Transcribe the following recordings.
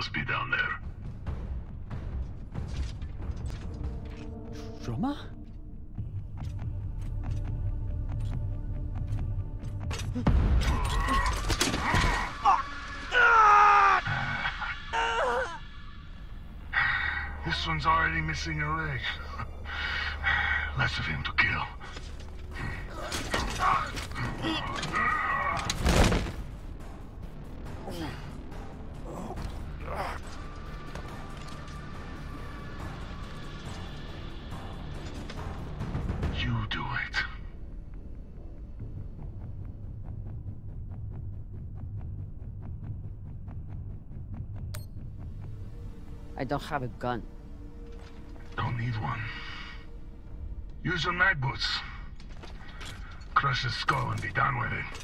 must be down there. Drummer? This one's already missing a leg. Less of him to kill. You do it. I don't have a gun. Don't need one. Use your night boots. Crush his skull and be done with it.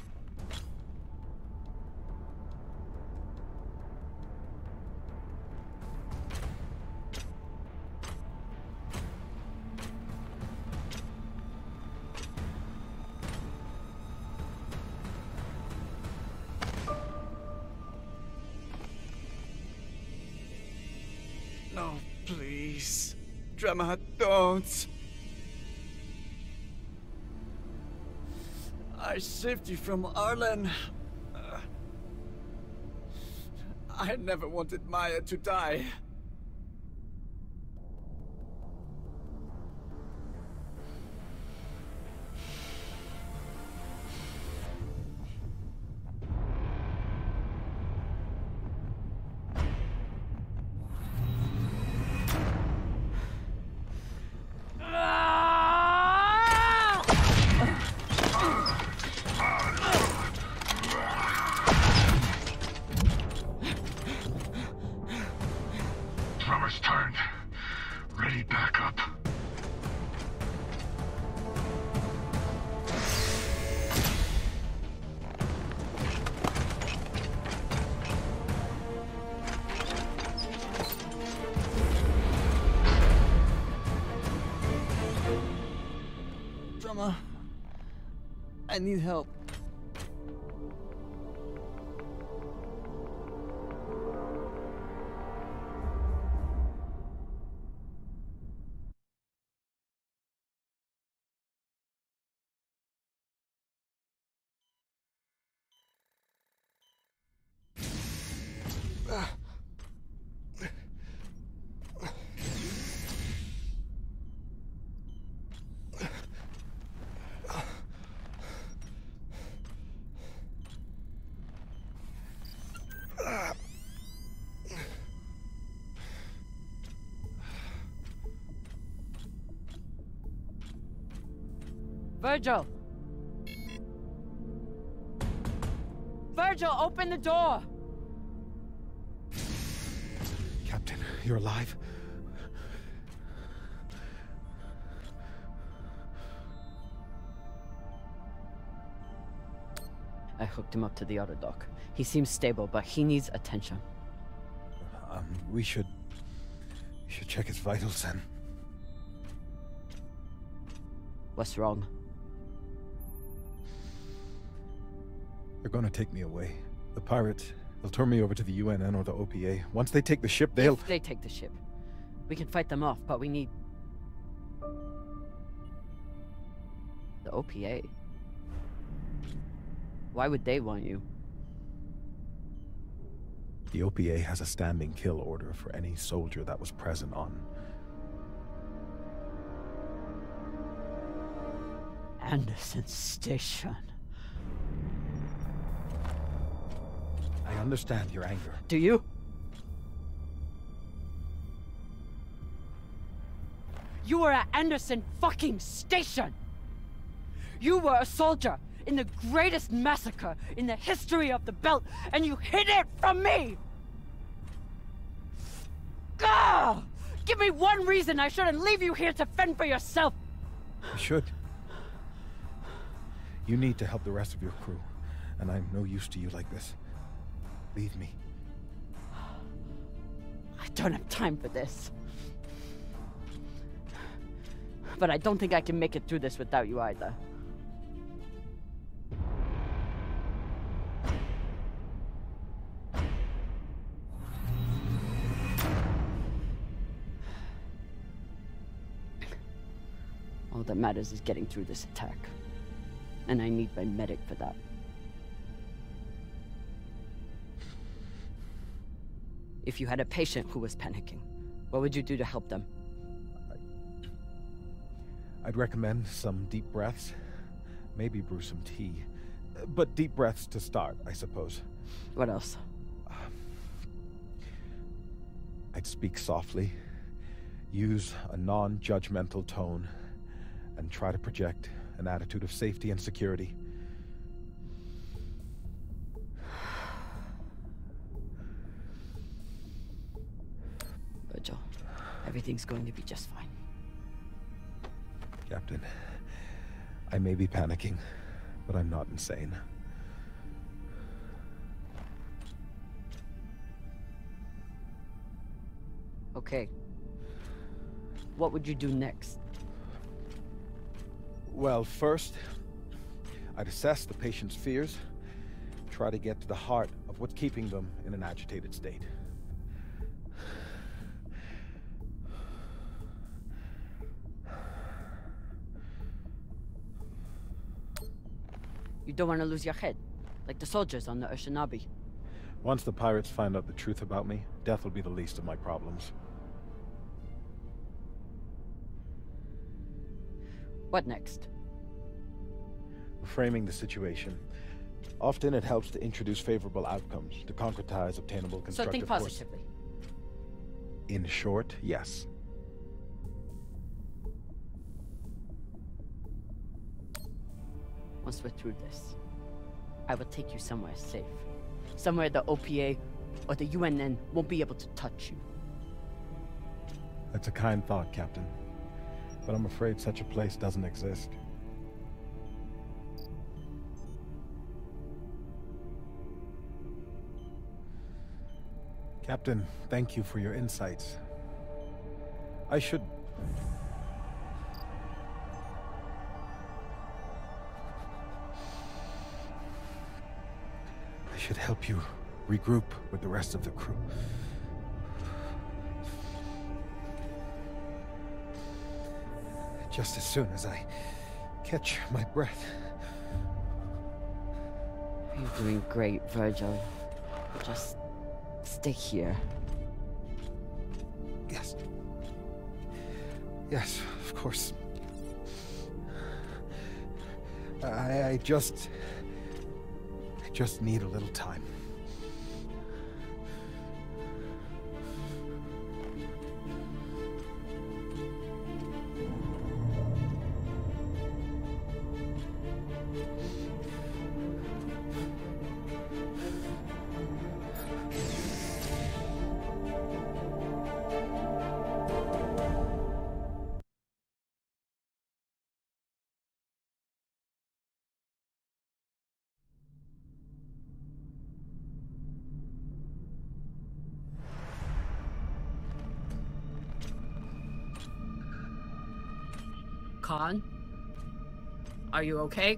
No, please. Drummer, don't. I saved you from Arlen. I never wanted Maya to die. Drummer's turned. Ready back up. Drummer, I need help. Virgil! Virgil, open the door! Captain, you're alive? I hooked him up to the auto dock. He seems stable, but he needs attention. We should check his vitals then. What's wrong? They're gonna take me away. The pirates, they'll turn me over to the UNN or the OPA. Once they take the ship, they'll... If they take the ship, we can fight them off, but we need... the OPA. Why would they want you? The OPA has a standing kill order for any soldier that was present on Anderson Station. I understand your anger. Do you? You were at Anderson fucking Station! You were a soldier in the greatest massacre in the history of the belt, and you hid it from me! Gah! Give me one reason I shouldn't leave you here to fend for yourself! You should. You need to help the rest of your crew, and I'm no use to you like this. Leave me. I don't have time for this. But I don't think I can make it through this without you either. All that matters is getting through this attack. And I need my medic for that. If you had a patient who was panicking, what would you do to help them? I'd recommend some deep breaths. Maybe brew some tea. But deep breaths to start, I suppose. What else? I'd speak softly, use a non-judgmental tone, and try to project an attitude of safety and security. Virgil, everything's going to be just fine. Captain, I may be panicking, but I'm not insane. Okay. What would you do next? Well, first, I'd assess the patient's fears, try to get to the heart of what's keeping them in an agitated state. You don't want to lose your head, like the soldiers on the Urshanabi. Once the pirates find out the truth about me, death will be the least of my problems. What next? Framing the situation. Often it helps to introduce favorable outcomes, to concretize obtainable So constructive think course. positively. In short, yes. Once we're through this, I will take you somewhere safe. Somewhere the OPA or the UNN won't be able to touch you. That's a kind thought, Captain. But I'm afraid such a place doesn't exist. Captain, thank you for your insights. I should help you regroup with the rest of the crew. Just as soon as I catch my breath. You're doing great, Virgil. Just stay here. Yes. Yes, of course. I just need a little time. Khan? Are you okay?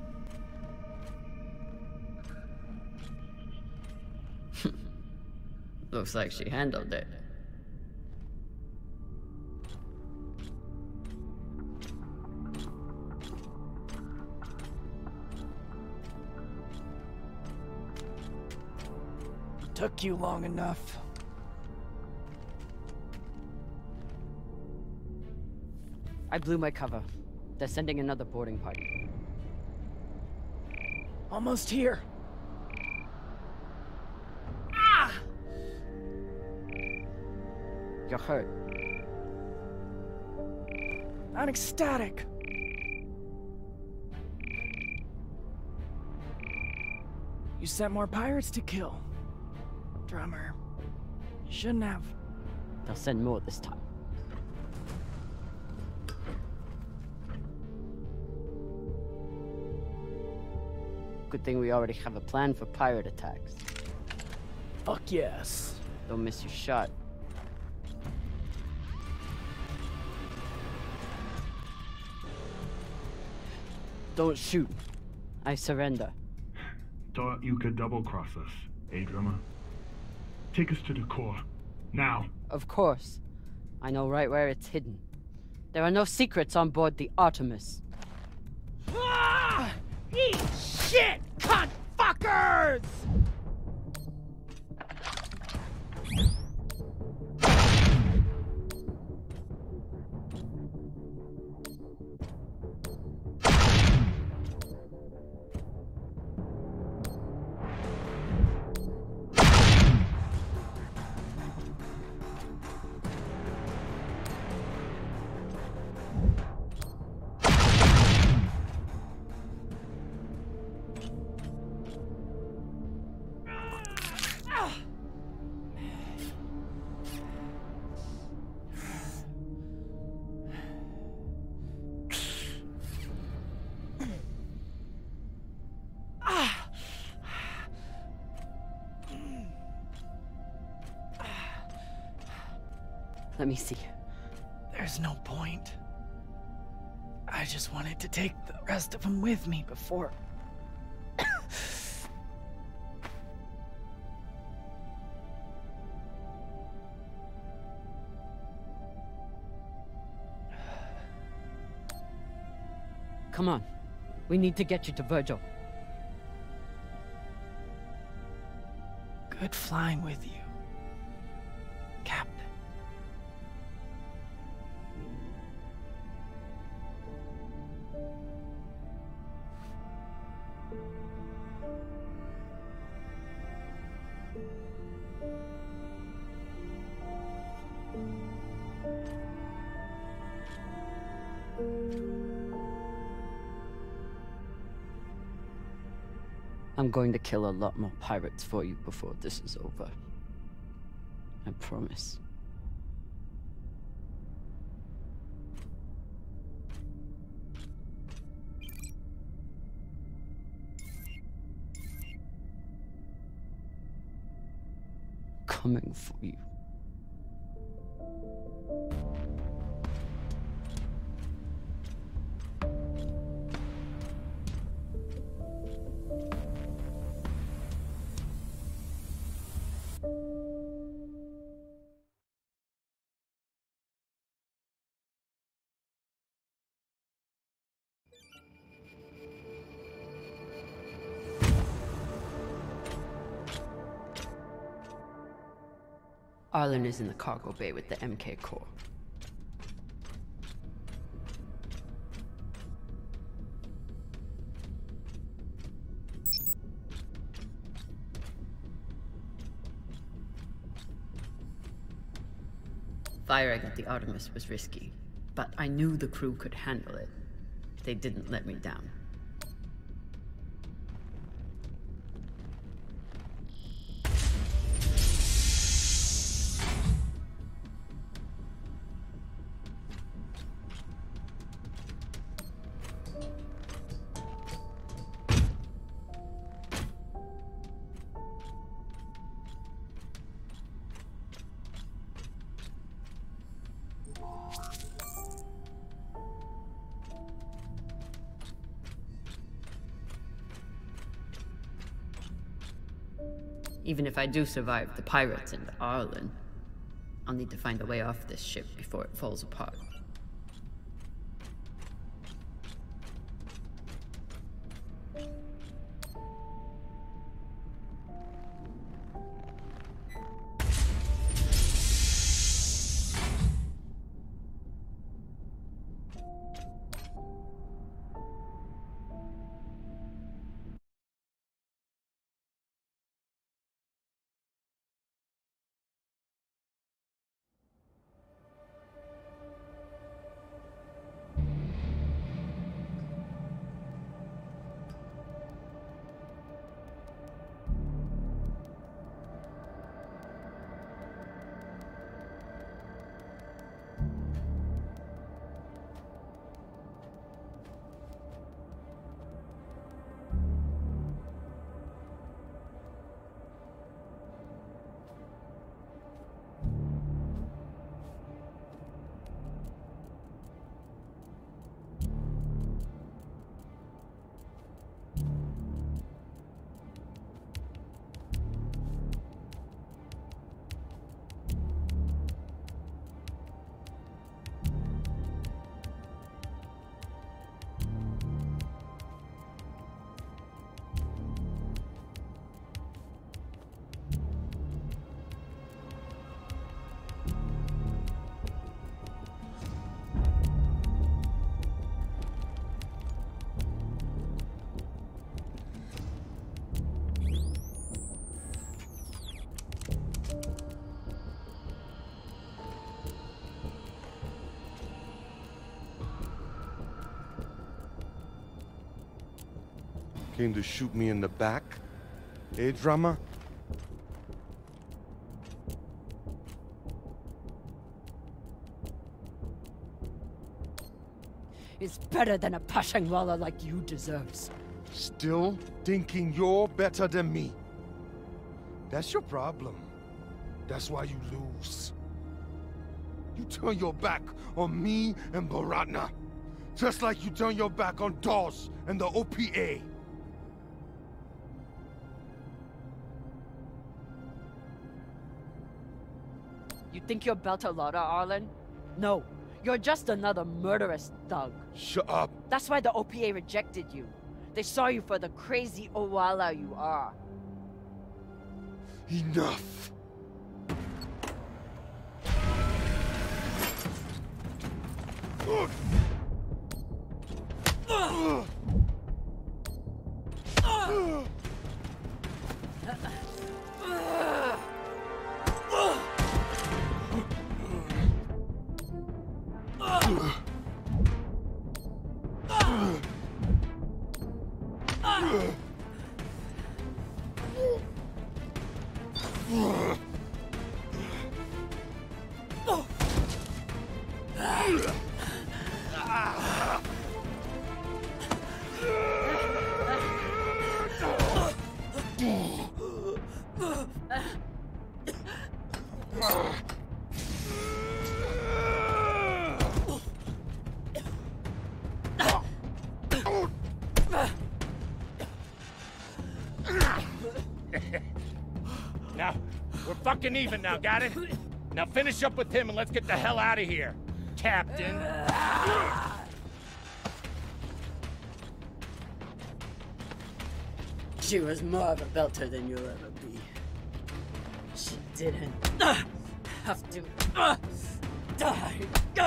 Looks like she handled it. Took you long enough. I blew my cover. They're sending another boarding party. Almost here. You're hurt. Not ecstatic. You sent more pirates to kill. Drummer. You shouldn't have. They'll send more this time. Good thing we already have a plan for pirate attacks. Fuck yes. Don't miss your shot. Don't shoot. I surrender. Thought you could double-cross us, eh, Drummer? Take us to the core. Now. Of course. I know right where it's hidden. There are no secrets on board the Artemis. Ah! Eat shit, cunt fuckers! Let me see. There's no point. I just wanted to take the rest of them with me before... Come on. We need to get you to Virgil. Good flying with you, Captain. I'm going to kill a lot more pirates for you before this is over. I promise. Coming for you. Arlen is in the cargo bay with the MK Corps. Firing at the Artemis was risky, but I knew the crew could handle it. They didn't let me down. Even if I do survive the pirates and Arlen, I'll need to find a way off this ship before it falls apart. Came to shoot me in the back? Eh, Drama? It's better than a Pashangwala like you deserves. Still thinking you're better than me. That's your problem. That's why you lose. You turn your back on me and Baratna. Just like you turn your back on Dawes and the OPA. You think you're Beltalowda, Arlen? No, you're just another murderous thug. Shut up. That's why the OPA rejected you. They saw you for the crazy Owala you are. Enough. Now, we're fucking even now, got it? Now finish up with him and let's get the hell out of here, Captain. She was more of a belter than you'll ever be. She didn't have to die.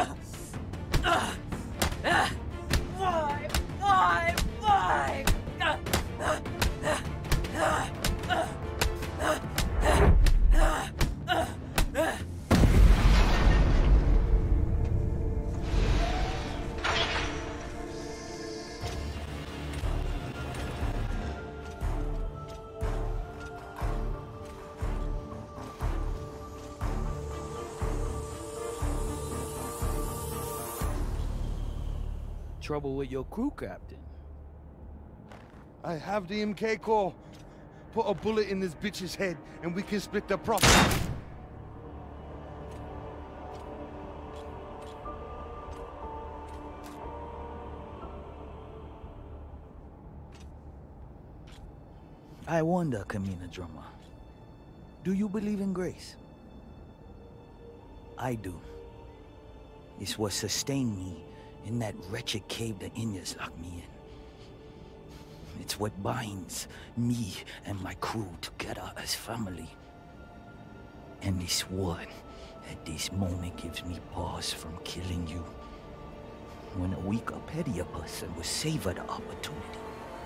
Why? Why? Why? Trouble with your crew, Captain? I have the MK core. Put a bullet in this bitch's head and we can split the profit. I wonder, Kamina Drama, do you believe in grace? I do. It's what sustained me in that wretched cave the Inyas locked me in. It's what binds me and my crew together as family. And this one, at this moment, gives me pause from killing you. When a weaker, pettier person will savor the opportunity.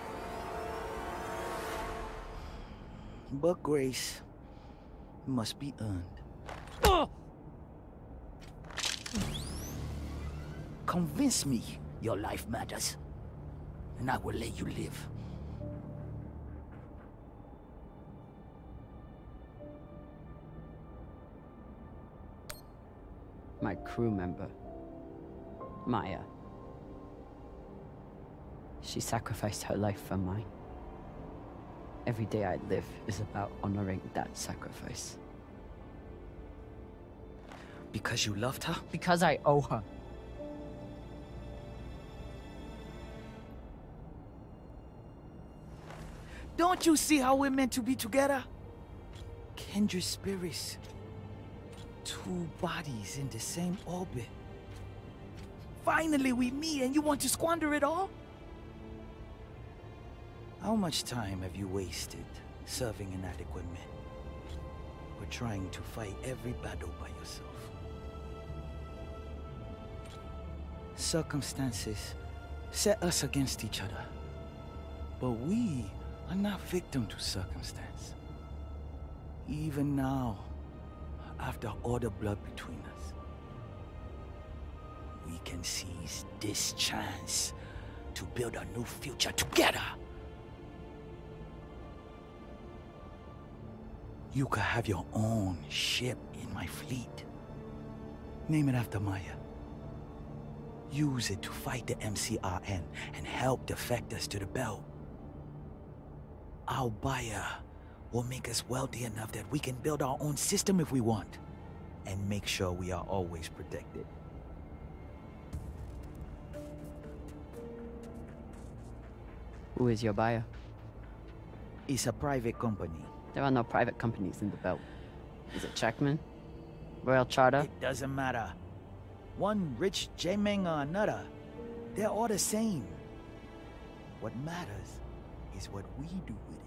But grace must be earned. Convince me your life matters, and I will let you live. My crew member, Maya. She sacrificed her life for mine. Every day I live is about honoring that sacrifice. Because you loved her? Because I owe her. Don't you see how we're meant to be together? Kindred spirits. Two bodies in the same orbit. Finally we meet and you want to squander it all? How much time have you wasted serving inadequate men? Or trying to fight every battle by yourself? Circumstances set us against each other. But we are not victim to circumstance. Even now, after all the blood between us, we can seize this chance to build a new future together. You could have your own ship in my fleet. Name it after Maya. Use it to fight the MCRN and help defect us to the belt. Our buyer will make us wealthy enough that we can build our own system if we want, and make sure we are always protected. Who is your buyer? It's a private company. There are no private companies in the belt. Is it Checkman? Royal Charter? It doesn't matter. One rich J-Meng or another, they're all the same. What matters is what we do with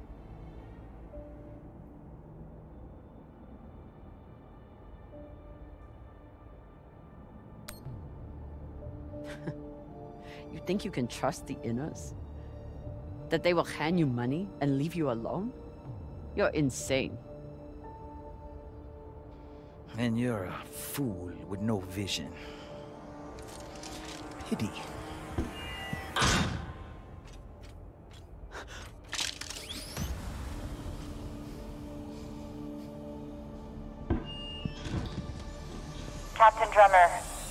it. You think you can trust the Inners? That they will hand you money and leave you alone? You're insane. And you're a fool with no vision. Pity. Captain Drummer.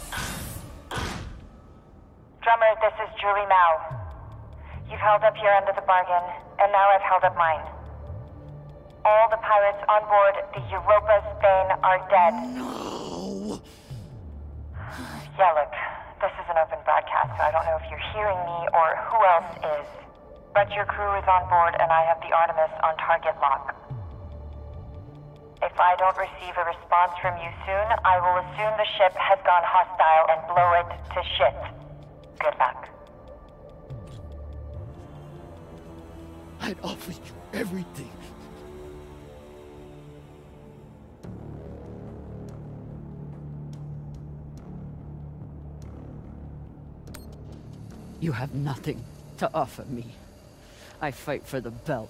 Drummer, this is Julie Mao. You've held up your end of the bargain, and now I've held up mine. All the pirates on board the Europa Spain are dead. No! Yeah, look, this is an open broadcast, so I don't know if you're hearing me or who else is. But your crew is on board, and I have the Artemis on target lock. If I don't receive a response from you soon, I will assume the ship has gone hostile and blow it to shit. Good luck. I'd offered you everything. You have nothing to offer me. I fight for the belt.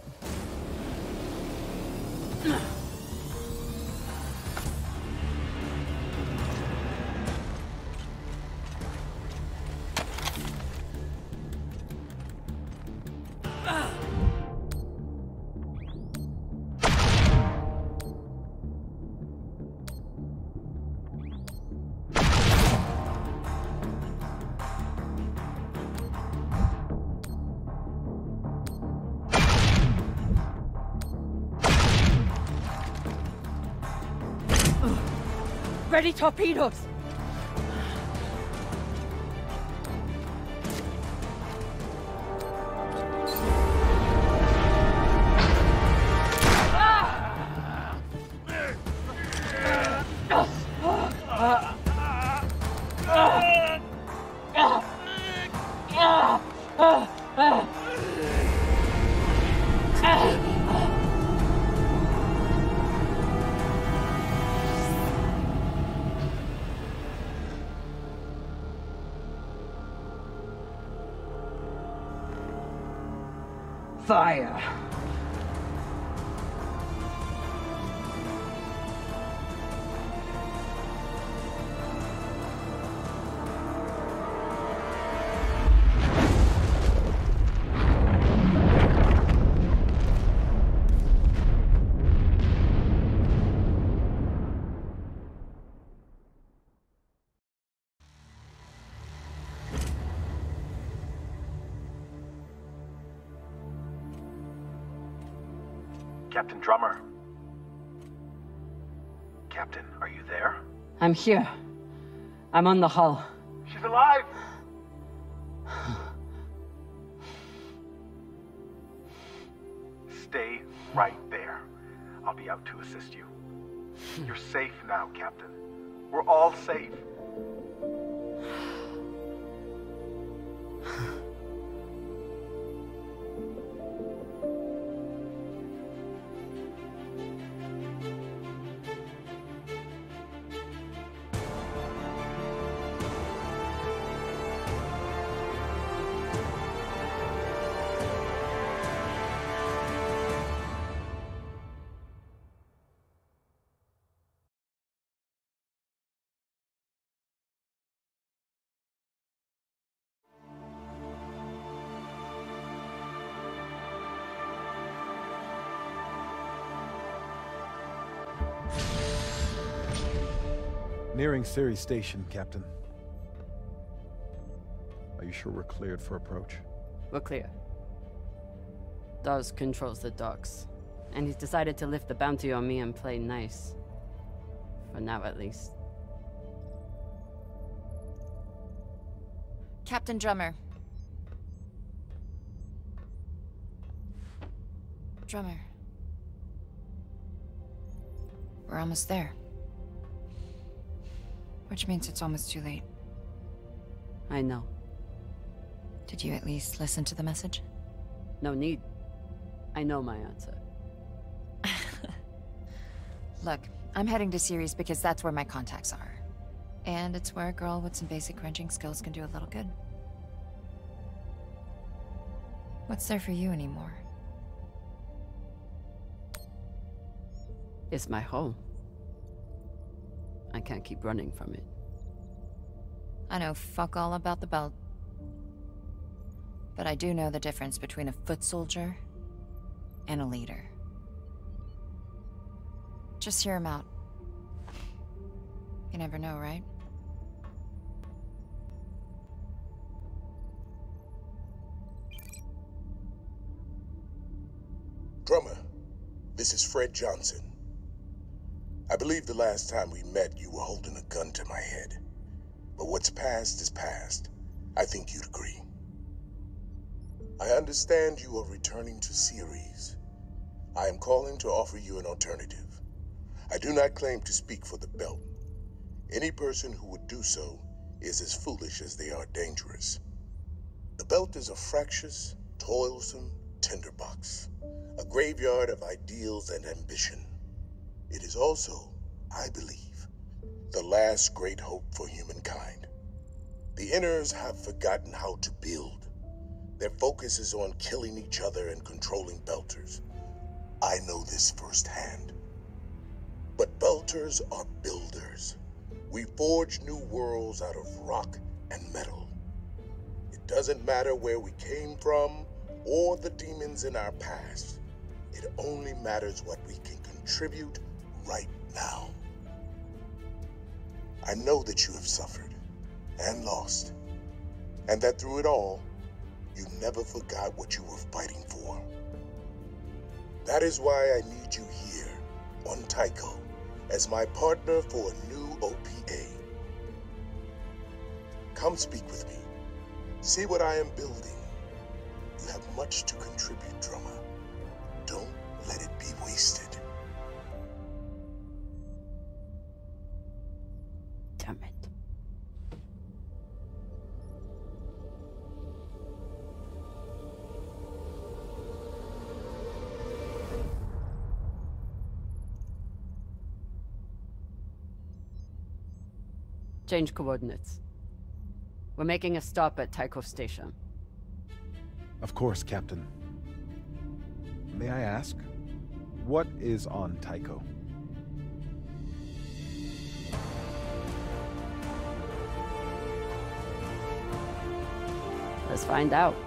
Ready torpedoes! Fire! Captain Drummer. Captain, are you there? I'm here. I'm on the hull. She's alive! Stay right there. I'll be out to assist you. You're safe now, Captain. We're all safe. Nearing Ceres Station, Captain. Are you sure we're cleared for approach? We're clear. Dawes controls the docks, and he's decided to lift the bounty on me and play nice. For now, at least. Captain Drummer. Drummer. We're almost there. Which means it's almost too late. I know. Did you at least listen to the message? No need. I know my answer. Look, I'm heading to Ceres because that's where my contacts are. And it's where a girl with some basic crunching skills can do a little good. What's there for you anymore? It's my home. I can't keep running from it. I know fuck all about the belt. But I do know the difference between a foot soldier and a leader. Just hear him out. You never know, right? Drummer, this is Fred Johnson. I believe the last time we met, you were holding a gun to my head. But what's past is past. I think you'd agree. I understand you are returning to Ceres. I am calling to offer you an alternative. I do not claim to speak for the Belt. Any person who would do so is as foolish as they are dangerous. The Belt is a fractious, toilsome tinderbox, a graveyard of ideals and ambition. It is also, I believe, the last great hope for humankind. The Inners have forgotten how to build. Their focus is on killing each other and controlling Belters. I know this firsthand. But Belters are builders. We forge new worlds out of rock and metal. It doesn't matter where we came from or the demons in our past. It only matters what we can contribute right now. I know that you have suffered and lost, and that through it all, you never forgot what you were fighting for. That is why I need you here on Tycho as my partner for a new OPA. Come speak with me. See what I am building. You have much to contribute, Drummer. Don't let it be wasted. Damn it. Change coordinates. We're making a stop at Tycho Station. Of course, Captain. May I ask, what is on Tycho? Let's find out.